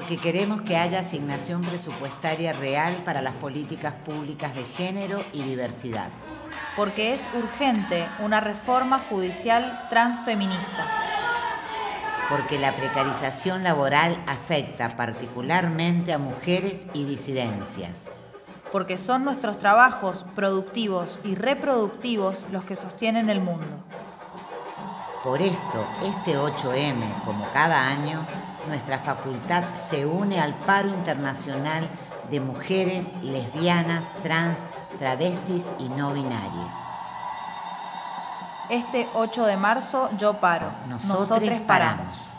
Porque queremos que haya asignación presupuestaria real para las políticas públicas de género y diversidad. Porque es urgente una reforma judicial transfeminista. Porque la precarización laboral afecta particularmente a mujeres y disidencias. Porque son nuestros trabajos productivos y reproductivos los que sostienen el mundo. Por esto, este 8M, como cada año, nuestra facultad se une al paro internacional de mujeres lesbianas, trans, travestis y no binarias. Este 8 de marzo yo paro. Nosotros paramos.